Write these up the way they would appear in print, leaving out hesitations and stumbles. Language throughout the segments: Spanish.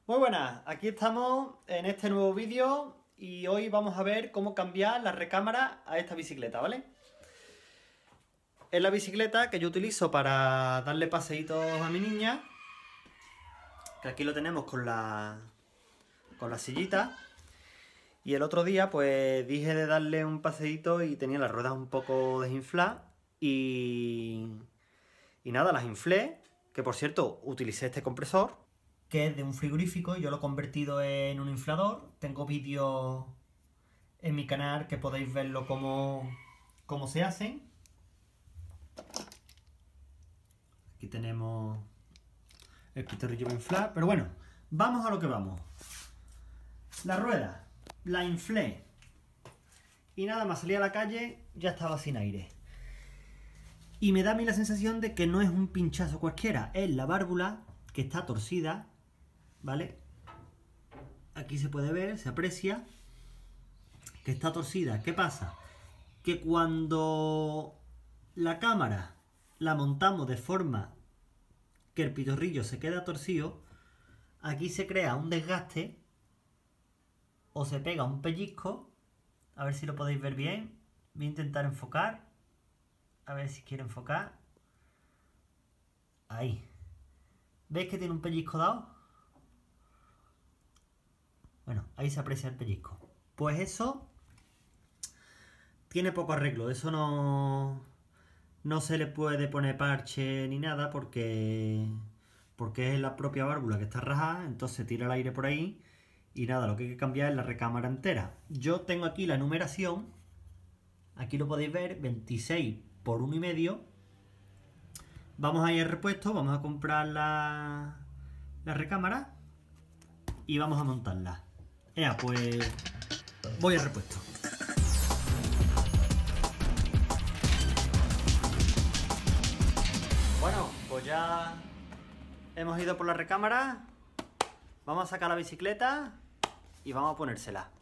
Muy buenas, aquí estamos en este nuevo vídeo y hoy vamos a ver cómo cambiar la recámara a esta bicicleta, ¿vale? Es la bicicleta que yo utilizo para darle paseitos a mi niña, que aquí lo tenemos con la sillita. Y el otro día pues dije de darle un paseíto y tenía las ruedas un poco desinfladas y nada, las inflé, que por cierto utilicé este compresor, que es de un frigorífico y yo lo he convertido en un inflador. Tengo vídeos en mi canal que podéis verlo cómo se hacen. Aquí tenemos el pitorrillo para inflar, pero bueno, vamos a lo que vamos. La rueda la inflé y nada más salí a la calle ya estaba sin aire. Y me da a mí la sensación de que no es un pinchazo cualquiera, es la válvula que está torcida, ¿vale? Aquí se puede ver, se aprecia que está torcida. ¿Qué pasa? Que cuando la cámara la montamos de forma que el pitorrillo se queda torcido, aquí se crea un desgaste o se pega un pellizco. A ver si lo podéis ver bien. Voy a intentar enfocar. A ver si quiero enfocar. Ahí. ¿Veis que tiene un pellizco dado? Bueno, ahí se aprecia el pellizco. Pues eso tiene poco arreglo. Eso no se le puede poner parche ni nada porque es la propia válvula que está rajada. Entonces tira el aire por ahí y nada, lo que hay que cambiar es la recámara entera. Yo tengo aquí la numeración. Aquí lo podéis ver, 26 por 1,5. Vamos a ir al repuesto, vamos a comprar la recámara y vamos a montarla. Pues voy al repuesto. Bueno, pues ya hemos ido por la recámara. Vamos a sacar la bicicleta y vamos a ponérsela.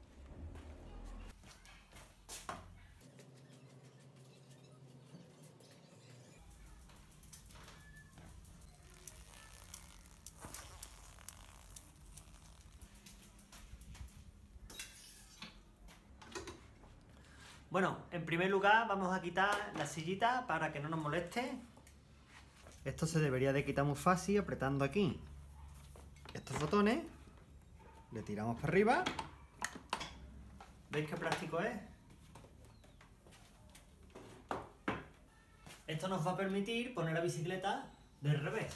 Bueno, en primer lugar vamos a quitar la sillita para que no nos moleste. Esto se debería de quitar muy fácil apretando aquí estos botones. Le tiramos para arriba. ¿Veis qué plástico es? Esto nos va a permitir poner la bicicleta del revés.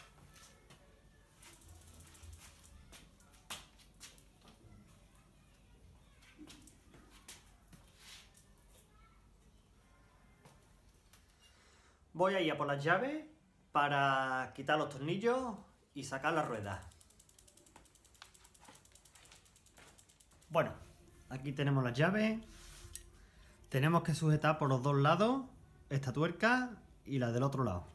Voy a ir a por las llaves para quitar los tornillos y sacar la rueda. Bueno, aquí tenemos las llaves. Tenemos que sujetar por los dos lados esta tuerca y la del otro lado.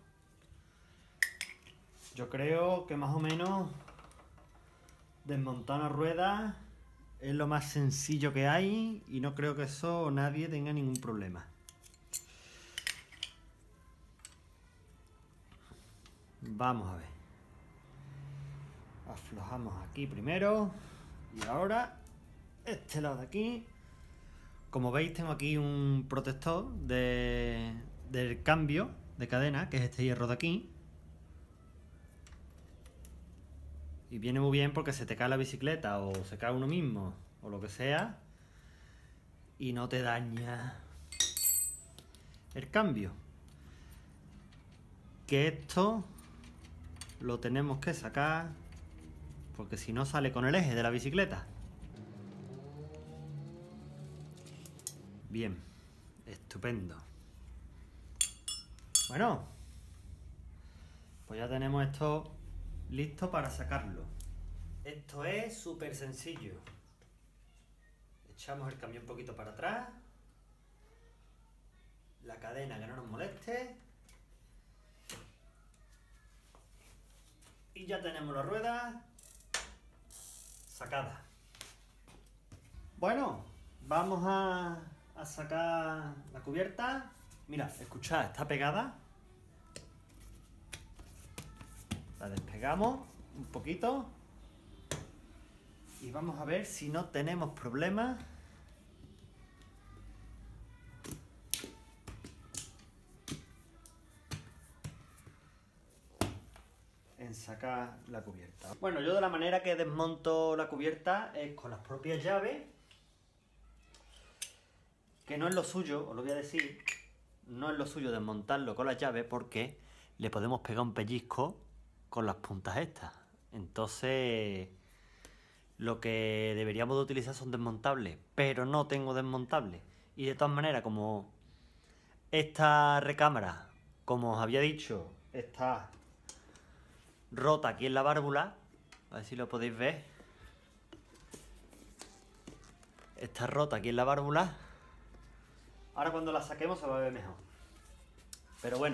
Yo creo que más o menos desmontar una rueda es lo más sencillo que hay y no creo que eso nadie tenga ningún problema. Vamos a ver. Aflojamos aquí primero y ahora este lado de aquí. Como veis tengo aquí un protector del cambio de cadena, que es este hierro de aquí. Y viene muy bien porque se te cae la bicicleta o se cae uno mismo o lo que sea y no te daña el cambio. Que esto lo tenemos que sacar porque si no sale con el eje de la bicicleta. Bien, estupendo. Bueno, pues ya tenemos esto listo para sacarlo. Esto es súper sencillo. Echamos el cambio un poquito para atrás. La cadena que no nos moleste. Y ya tenemos la rueda sacada. Bueno, vamos a sacar la cubierta. Mira, escuchad, está pegada. La despegamos un poquito. Y vamos a ver si no tenemos problemas en sacar la cubierta. Bueno, yo de la manera que desmonto la cubierta es con las propias llaves, que no es lo suyo, os lo voy a decir, no es lo suyo desmontarlo con las llaves porque le podemos pegar un pellizco con las puntas estas. Entonces, lo que deberíamos de utilizar son desmontables, pero no tengo desmontables. Y de todas maneras, como esta recámara, como os había dicho, está rota aquí en la válvula, a ver si lo podéis ver. Está rota aquí en la válvula. Ahora cuando la saquemos se va a ver mejor. Pero bueno,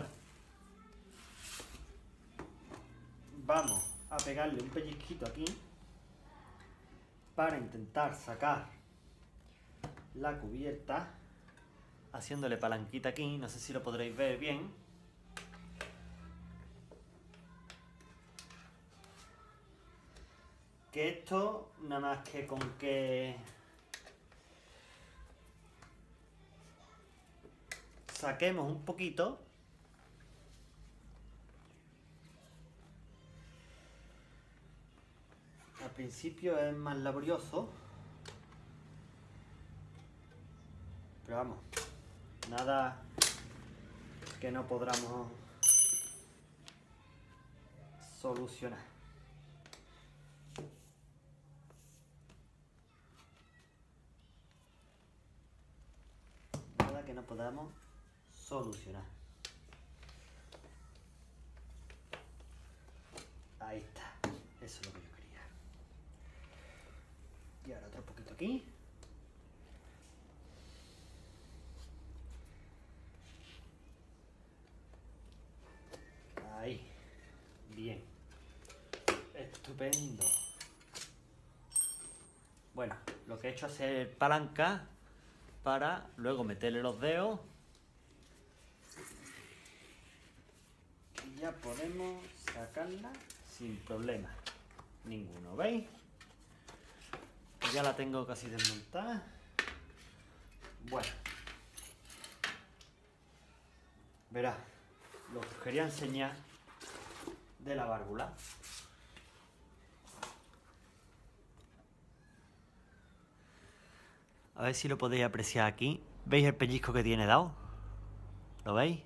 vamos a pegarle un pellizquito aquí para intentar sacar la cubierta, haciéndole palanquita aquí, no sé si lo podréis ver bien. Que esto, nada más que con que saquemos un poquito, al principio es más laborioso, pero vamos, nada que no podamos solucionar. Nada que no podamos solucionar. Ahí está, eso es lo que yo quería. Y ahora otro poquito aquí. Ahí, bien, estupendo. Bueno, lo que he hecho es hacer palanca para luego meterle los dedos y ya podemos sacarla sin problema ninguno, ¿veis? Ya la tengo casi desmontada. Bueno, verás, lo que os quería enseñar de la válvula. A ver si lo podéis apreciar aquí. ¿Veis el pellizco que tiene dado? ¿Lo veis?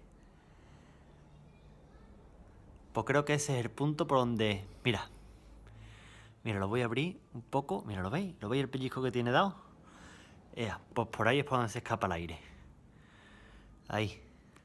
Pues creo que ese es el punto por donde... Mira, lo voy a abrir un poco. Mira, ¿lo veis? ¿Lo veis el pellizco que tiene dado? Pues por ahí es por donde se escapa el aire. Ahí.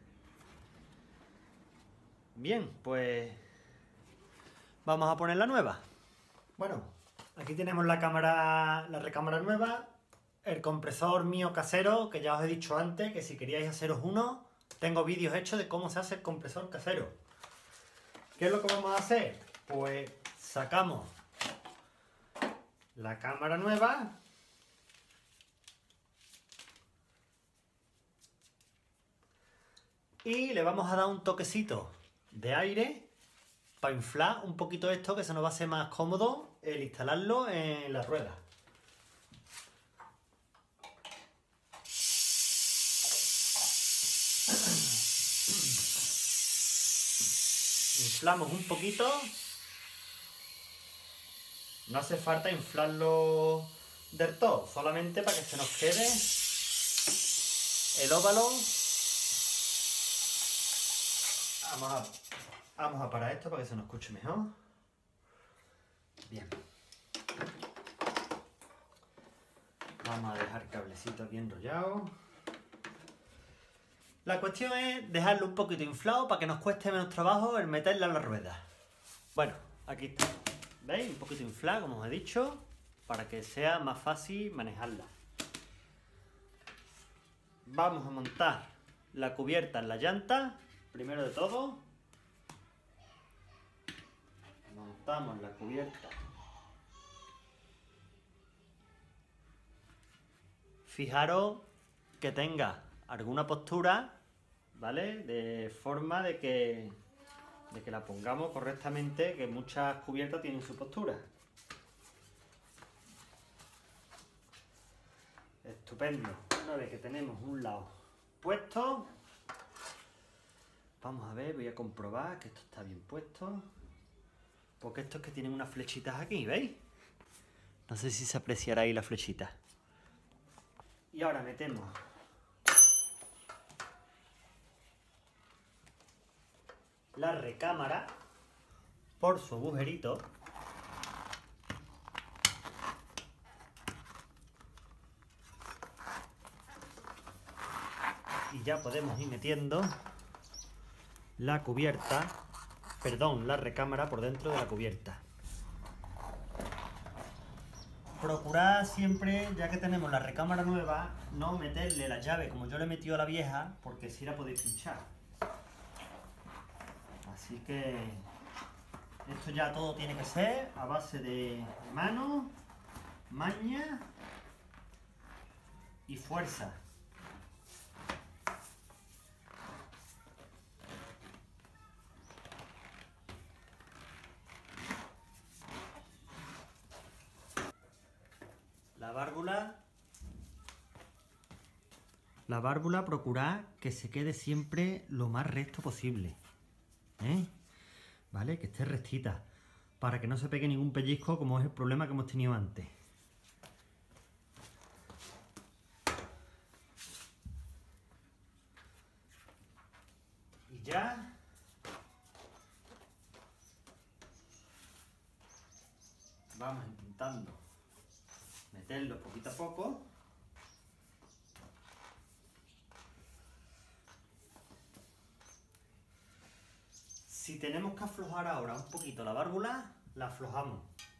Bien, pues vamos a poner la nueva. Bueno, aquí tenemos la recámara nueva, el compresor mío casero, que ya os he dicho antes, que si queríais haceros uno, tengo vídeos hechos de cómo se hace el compresor casero. ¿Qué es lo que vamos a hacer? Pues sacamos la cámara nueva. Y le vamos a dar un toquecito de aire para inflar un poquito esto, que se nos va a hacer más cómodo el instalarlo en la rueda. Inflamos un poquito. No hace falta inflarlo del todo, solamente para que se nos quede el óvalo. Vamos a parar esto para que se nos escuche mejor. Bien. Vamos a dejar el cablecito aquí enrollado. La cuestión es dejarlo un poquito inflado para que nos cueste menos trabajo el meterla en la rueda. Bueno, aquí está. ¿Veis? Un poquito inflado, como os he dicho, para que sea más fácil manejarla. Vamos a montar la cubierta en la llanta. Primero de todo, montamos la cubierta. Fijaros que tenga alguna postura, ¿vale? De forma de que la pongamos correctamente, que muchas cubiertas tienen su postura. Estupendo. Una vez que tenemos un lado puesto, vamos a ver, voy a comprobar que esto está bien puesto. Porque estos que tienen unas flechitas aquí, ¿veis? No sé si se apreciará ahí la flechita. Y ahora metemos la recámara por su agujerito. Y ya podemos ir metiendo la cubierta, perdón, la recámara por dentro de la cubierta. Procurad siempre, ya que tenemos la recámara nueva, no meterle la llave como yo le he metido a la vieja, porque si la podéis pinchar. Así que esto ya todo tiene que ser a base de mano, maña y fuerza. La válvula procurad que se quede siempre lo más recto posible, ¿eh? ¿Vale? Que esté rectita, para que no se pegue ningún pellizco, como es el problema que hemos tenido antes. Y ya vamos intentando meterlo poquito a poco. Si tenemos que aflojar ahora un poquito la válvula, la aflojamos.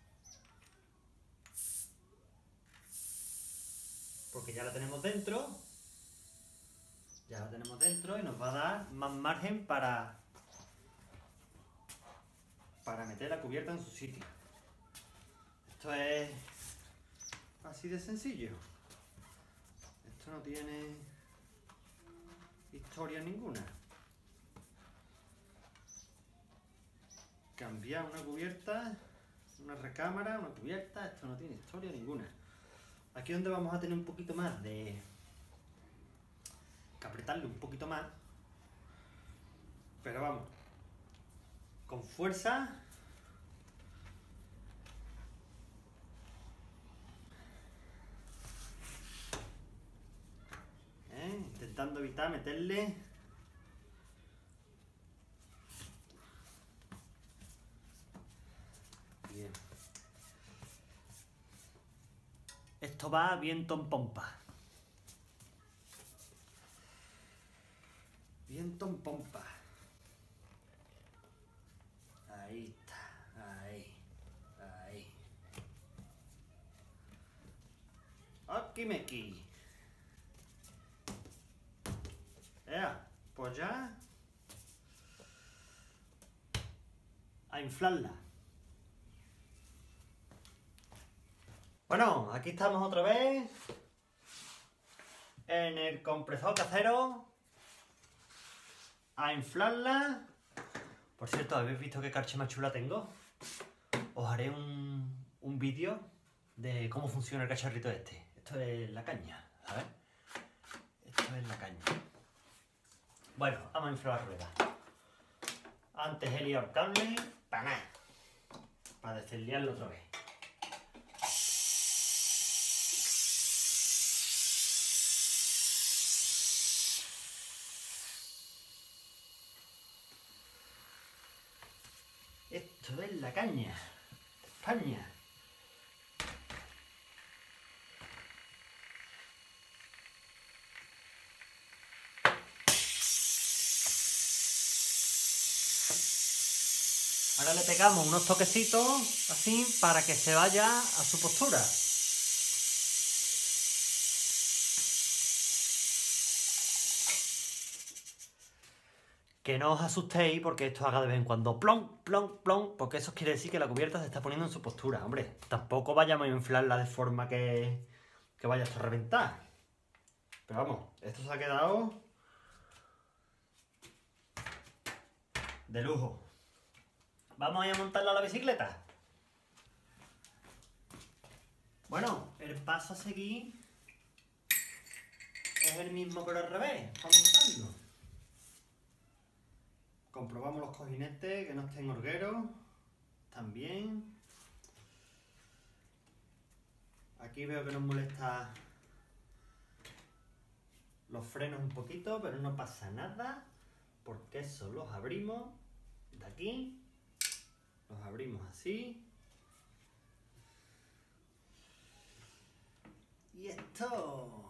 Porque ya la tenemos dentro. Ya la tenemos dentro y nos va a dar más margen para meter la cubierta en su sitio. Esto es así de sencillo. Esto no tiene historia ninguna. Cambiar una cubierta, una recámara, una cubierta, esto no tiene historia ninguna. Aquí es donde vamos a tener un poquito más de... que apretarle un poquito más. Pero vamos, con fuerza. Intentando evitar meterle bien. Esto va viento en pompa. Viento en pompa. Ahí está, ahí, ahí. Aquí me aquí. Pues ya a inflarla. Bueno, aquí estamos otra vez en el compresor casero a inflarla. Por cierto, ¿habéis visto qué carche más chula tengo? Os haré un vídeo de cómo funciona el cacharrito este. Esto es la caña, ¿sabes? Esto es la caña. Bueno, vamos a inflar la rueda. Antes he liado el cable para nada, para desliarlo otra vez. Esto es la caña de España. Ahora le pegamos unos toquecitos así para que se vaya a su postura. Que no os asustéis porque esto haga de vez en cuando plom, plom, plom, porque eso quiere decir que la cubierta se está poniendo en su postura. Hombre, tampoco vayamos a inflarla de forma que vaya a reventar. Pero vamos, esto se ha quedado de lujo. Vamos a ir a montarla a la bicicleta. Bueno, el paso a seguir Es el mismo pero al revés, para montarlo. Comprobamos los cojinetes, que no estén horgueros. También. Aquí veo que nos molesta los frenos un poquito, pero no pasa nada, porque eso los abrimos de aquí. Los abrimos así. Y esto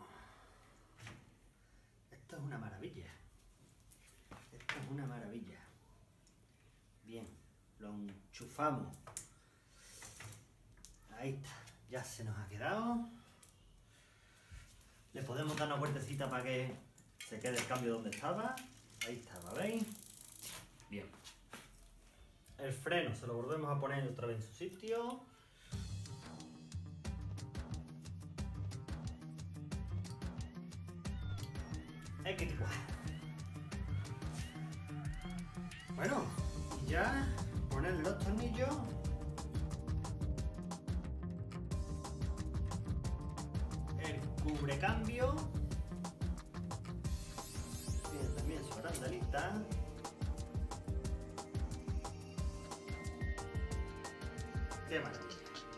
es una maravilla. Esto es una maravilla. Bien, lo enchufamos. Ahí está, ya se nos ha quedado. Le podemos dar una vueltecita para que se quede el cambio donde estaba. Ahí estaba, ¿veis? Bien. El freno se lo volvemos a poner otra vez en su sitio. Bueno, y ya poner los tornillos. El cubrecambio. Tiene también su arandalita. ¡Qué maravilla!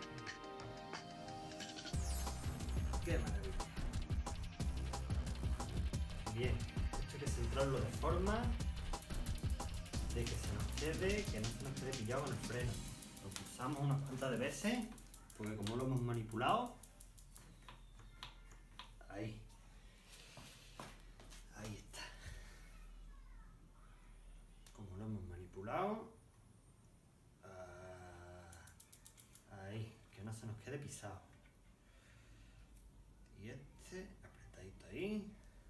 ¡Qué maravilla! Bien, esto hay que centrarlo de forma de que se nos quede, que no se nos quede pillado con el freno. Lo pulsamos unas cuantas de veces, porque como lo hemos manipulado, ahí está. Como lo hemos manipulado, ahí, que no se nos quede pisado. Y este, apretadito ahí.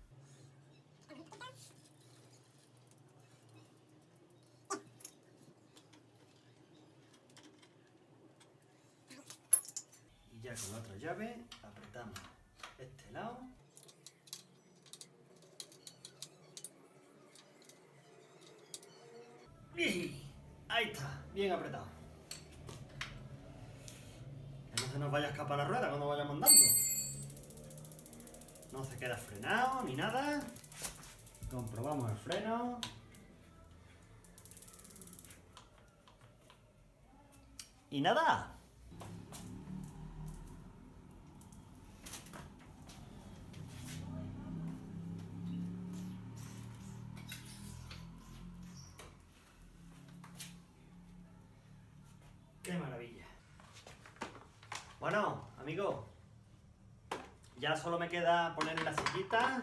Y ya con la otra llave apretamos este lado. ¡Y! Ahí está, bien apretado. Que no se nos vaya a escapar la rueda cuando vayamos andando. No se queda frenado ni nada. Comprobamos el freno. Y nada. ¡Qué maravilla! Bueno, amigos, ya solo me queda poner la sillita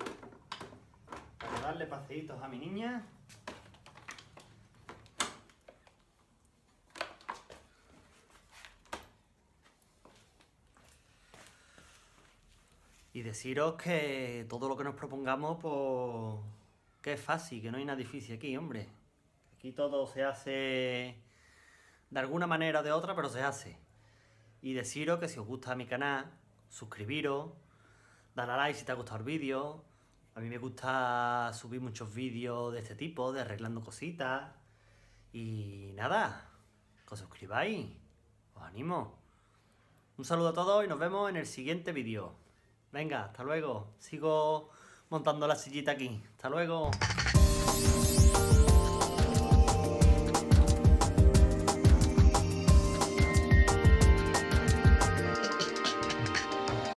para darle paseitos a mi niña. Y deciros que todo lo que nos propongamos, pues, que es fácil, que no hay nada difícil aquí, hombre. Aquí todo se hace de alguna manera o de otra, pero se hace. Y deciros que si os gusta mi canal, suscribiros, dale a like si te ha gustado el vídeo. A mí me gusta subir muchos vídeos de este tipo, de arreglando cositas. Y nada, que os suscribáis, os animo. Un saludo a todos y nos vemos en el siguiente vídeo. Venga, hasta luego. Sigo montando la sillita aquí. Hasta luego.